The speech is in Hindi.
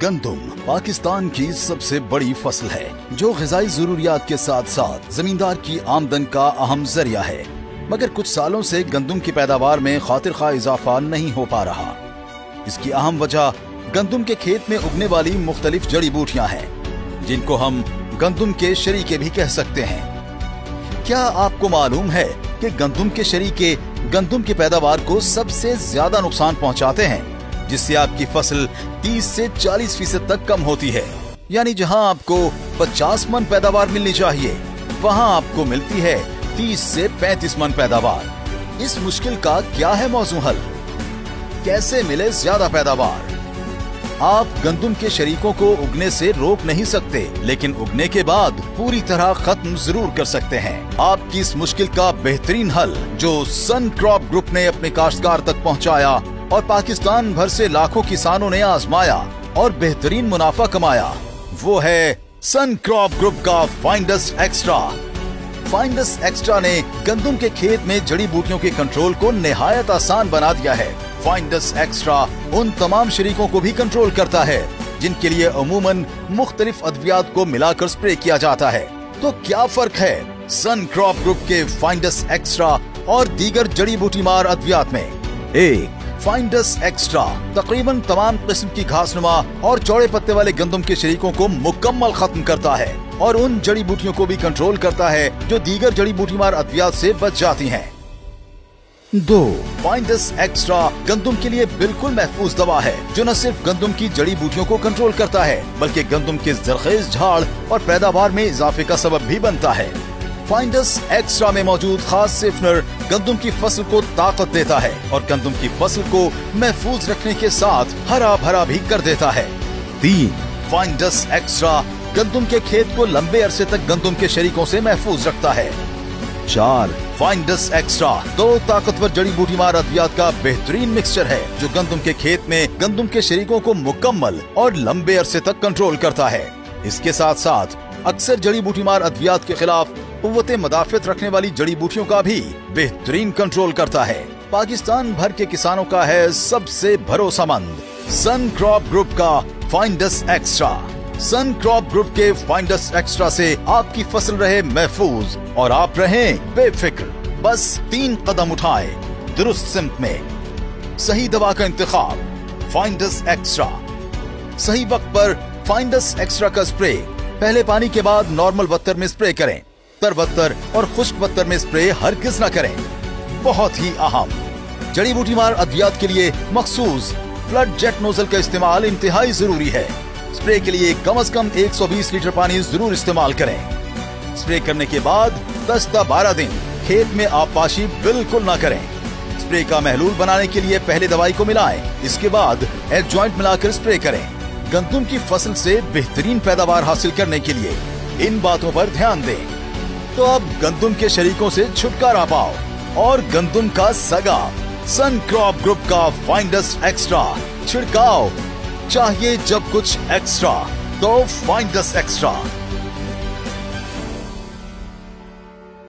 गंदम पाकिस्तान की सबसे बड़ी फसल है जो ग़िज़ाई ज़रूरियात के साथ साथ जमींदार की आमदन का अहम जरिया है। मगर कुछ सालों से गंदम की पैदावार में खातिर खा इजाफा नहीं हो पा रहा। इसकी अहम वजह गंदम के खेत में उगने वाली मुख्तलिफ जड़ी बूटियां हैं, जिनको हम गंदम के शरीके भी कह सकते हैं। क्या आपको मालूम है कि गंदम के शरीके गंदम की पैदावार को सबसे ज्यादा नुकसान पहुंचाते हैं, जिससे आपकी फसल 30 से 40% तक कम होती है। यानी जहां आपको 50 मन पैदावार मिलनी चाहिए, वहां आपको मिलती है 30 से 35 मन पैदावार। इस मुश्किल का क्या है मौजू हल? कैसे मिले ज्यादा पैदावार? आप गंदम के शरीकों को उगने से रोक नहीं सकते, लेकिन उगने के बाद पूरी तरह खत्म जरूर कर सकते हैं। आपकी इस मुश्किल का बेहतरीन हल जो सन क्रॉप ग्रुप ने अपने काश्तकार तक पहुंचाया और पाकिस्तान भर से लाखों किसानों ने आजमाया और बेहतरीन मुनाफा कमाया, वो है सन क्रॉप ग्रुप का फाइंडस एक्स्ट्रा। फाइंडस एक्स्ट्रा ने गंदम के खेत में जड़ी बूटियों के कंट्रोल को निहायत आसान बना दिया है। फाइंडस एक्स्ट्रा उन तमाम शरीकों को भी कंट्रोल करता है जिनके लिए अमूमन मुख्तलिफ अद्वियात को मिलाकर स्प्रे किया जाता है। तो क्या फर्क है सन क्रॉप ग्रुप के फाइंडस एक्स्ट्रा और दीगर जड़ी बूटी मार अद्वियात में? एक, फाइंडस एक्स्ट्रा तकरीबन तमाम किस्म की घासनुमा और चौड़े पत्ते वाले गंदम के शरीकों को मुकम्मल खत्म करता है और उन जड़ी बूटियों को भी कंट्रोल करता है जो दीगर जड़ी बूटी मार अद्वियात से बच जाती हैं। 2, फाइंडस एक्स्ट्रा गंदम के लिए बिल्कुल महफूज दवा है जो न सिर्फ गंदम की जड़ी बूटियों को कंट्रोल करता है बल्कि गंदम के जरखेज झाड़ और पैदावार में इजाफे का सबब भी बनता है। फाइंडस एक्स्ट्रा में मौजूद खास सेफनर गंदम की फसल को ताकत देता है और गंदम की फसल को महफूज रखने के साथ हरा भरा भी कर देता है। 3, फाइंडस एक्स्ट्रा गंदम के खेत को लंबे अरसे तक गंदम के शरीकों से महफूज रखता है। 4, फाइंडस एक्स्ट्रा 2 ताकतवर जड़ी बूटी मार अद्वियात का बेहतरीन मिक्सचर है जो गंदम के खेत में गंदम के शरीकों को मुकम्मल और लंबे अरसे तक कंट्रोल करता है। इसके साथ साथ अक्सर जड़ी बूटी मार अद्वियात के खिलाफ कुव्वते मदाफियत रखने वाली जड़ी बूटियों का भी बेहतरीन कंट्रोल करता है। पाकिस्तान भर के किसानों का है सबसे भरोसेमंद सन क्रॉप ग्रुप का finds extra. Sun crop group के फाइंडस एक्स्ट्रा से आपकी फसल रहे महफूज और आप रहें बेफिक्र। बस 3 कदम उठाएं दुरुस्त सिमत में। सही दवा का इंतखाब फाइंडस एक्स्ट्रा। सही वक्त पर फाइंडस एक्स्ट्रा का स्प्रे पहले पानी के बाद नॉर्मल बत्तर में स्प्रे करें। तर बत्तर और खुश्क बत्तर में स्प्रे हरगिज न करें। बहुत ही अहम, जड़ी बूटी मार अद्वियात के लिए मखसूस फ्लड जेट नोजल का इस्तेमाल इंतहाई जरूरी है। स्प्रे के लिए कम से कम 120 लीटर पानी जरूर इस्तेमाल करें। स्प्रे करने के बाद 10 से 12 दिन खेत में आबपाशी बिल्कुल ना करें। स्प्रे का महलूल बनाने के लिए पहले दवाई को मिलाएं, इसके बाद एडजॉइंट मिलाकर स्प्रे करें। गंदम की फसल से बेहतरीन पैदावार हासिल करने के लिए इन बातों पर ध्यान दें, तो अब गंदम के शरीकों से छुटकारा पाओ और गंदम का सगा सन क्रॉप ग्रुप का फाइंडस एक्स्ट्रा छिड़काओ। चाहिए जब कुछ एक्स्ट्रा तो फाइंडस एक्स्ट्रा।